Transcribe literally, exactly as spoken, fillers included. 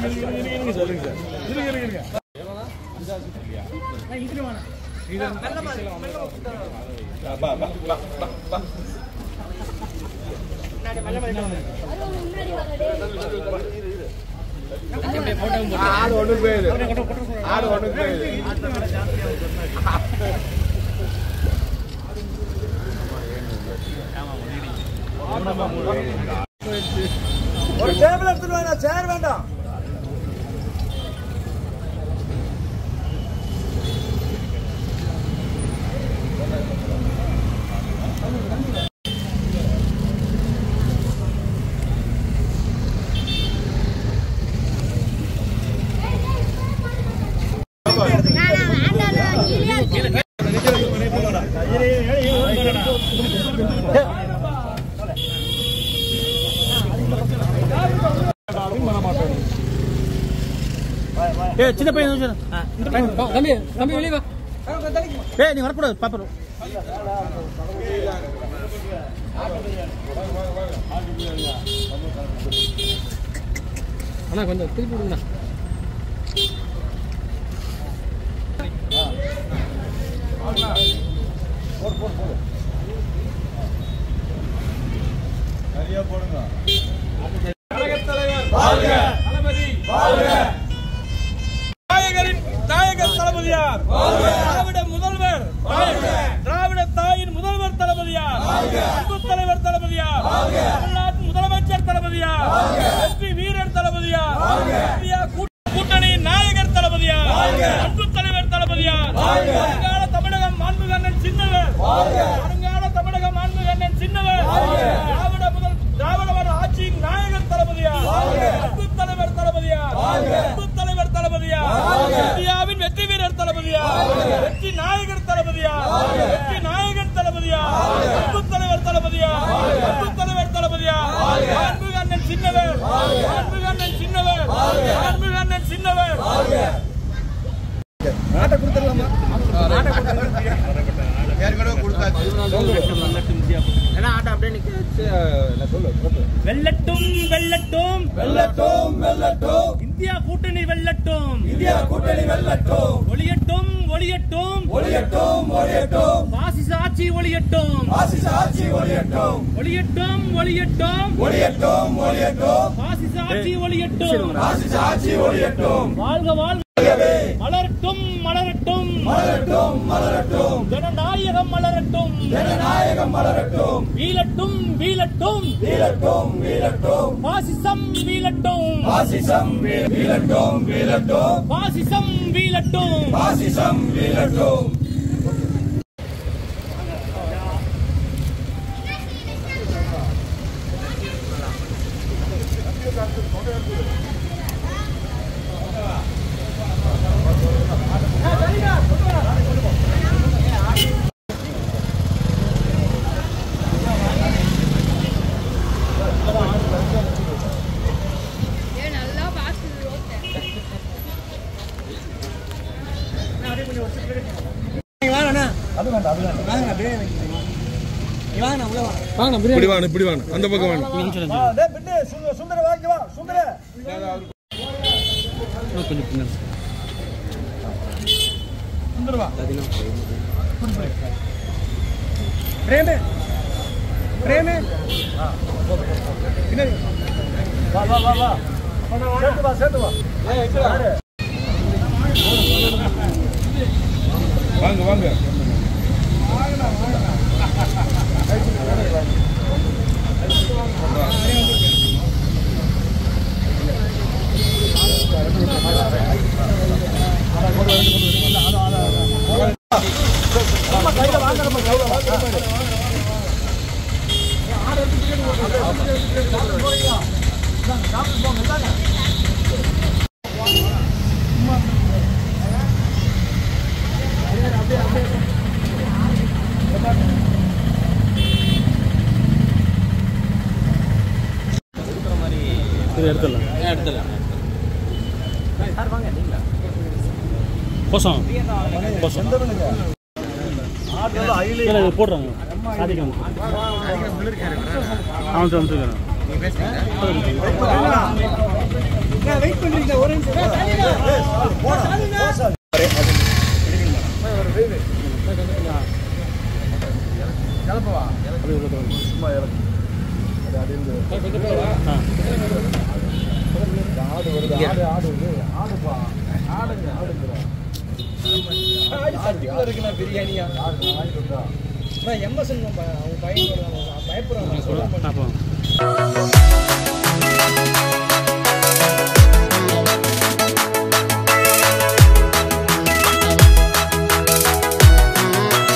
ஆடு ஒண்ணு போயிடு ஆடு ஒண்ணு போயிடு ஒரு டேபிள் எடுத்துட்டு வாங்க சேர் வேண்டாம் ஏ சின்ன பையன் தம்பி தம்பி வெளியே வா. ஏ நீ வரக்கூடாது பாப்பா. அண்ணா கொஞ்சம் திருப்பி விடுங்கண்ணா. போடு போடு போடு சரியா போடுங்க. தலைவர் வாழ்க தளபதி வாழ்க நாயகரின் நாயகர் தளபதியார் திராவிட முதல்வர் திராவிட தாயின் முதல்வர் தளபதியார் அன்பு தலைவர் தளபதியார் தமிழ்நாட்டு முதலமைச்சர் தளபதியார் வெற்றி வீரர் தளபதியார் இந்தியா கூட்டணியின் நாயகர் தளபதியார் அன்பு தலைவர் தளபதியார் வருங்கால தமிழகம் மாண்புகண்ணன் சின்னவர் வருங்கால தமிழகம் மாண்புகண்ணன் சின்னவர் திராவிட முதல் திராவிட ஆட்சியின் நாயகர் தளபதியார் அன்பு தலைவர் தளபதியார் அன்பு தலைவர் தளபதியார் இந்தியாவின் வெற்றி வீரர் தளபதியார் வெற்றி நாயகர் தளபதியார் வெற்றி நாயகர் தளபதியார் அன்பு தலைவர் தளபதியார் அன்பு தலைவர் தளபதியார் மாண்புகண்ணன் சின்னவர் மாண்புகண்ணன் சின்னவர் மாண்புகண்ணன் சின்னவர் நாட்டை கொடுத்துடலாமா நாட்டை கொடுத்துடலாம் ஏற்கனவே கொடுத்தாச்சு ஏன்னா ஆட்டை அப்படியே நிக்க சொல்லு வெல்லட்டும் வெல்லட்டும் வெல்லட்டும் வெல்லட்டும் இந்தியா கூட்டணி வெல்லட்டும் இந்தியா கூட்டணி வெல்லட்டும் ஒளியட்டும் ஒளியட்டும் ஒளியட்டும் ஒளியட்டும் பாசிச ஆட்சி ஒளியட்டும் பாசிச ஆட்சி ஒளியட்டும் ஒளியட்டும் ஒளியட்டும் ஒளியட்டும் ஒளியட்டும் பாசிச ஆட்சி ஒளியட்டும் பாசிச ஆட்சி ஒளியட்டும் வாழ்க வாழ்க மலரட்டும் மலரட்டும் மலரட்டும் மலரட்டும் ஜனநாயகம் மலரட்டும் ஜனநாயகம் மலரட்டும் வீழட்டும் வீழட்டும் வீழட்டும் வீழட்டும் பாசிசம் வீழட்டும் பாசிசம் வீழட்டும் வீழட்டும் பாசிசம் வீழட்டும் பாசிசம் வீழட்டும் இப்படி வாங்க இப்படி வாங்க அந்த பக்கம் வாங்க சுந்தர வாங்கி வா சுந்தர கொஞ்சம் சுந்தர வா பிரேமே பிரேமே வா வா வா வா சேர்த்து வா சேர்த்து வா வாங்க வாங்க எடுத்துடலாம் எடுத்துடலாம் கோசம் கோசம் போடுறாங்க அவன் சொல்லிருக்கேன் நான் வெயிட் பண்றீங்க ஒரு நிமிஷம். ஆடு வருது ஆடு ஆடு ஆடுப்பா ஆடுங்க ஆடுங்க ஆடு சட்டிக்குள்ள இருக்குண்ணா பிரியாணியா ஆடு வாங்கிட்டு வந்தா எம்எஸ்என் அவங்க பையன் பயப்படுறாங்க சொல்ல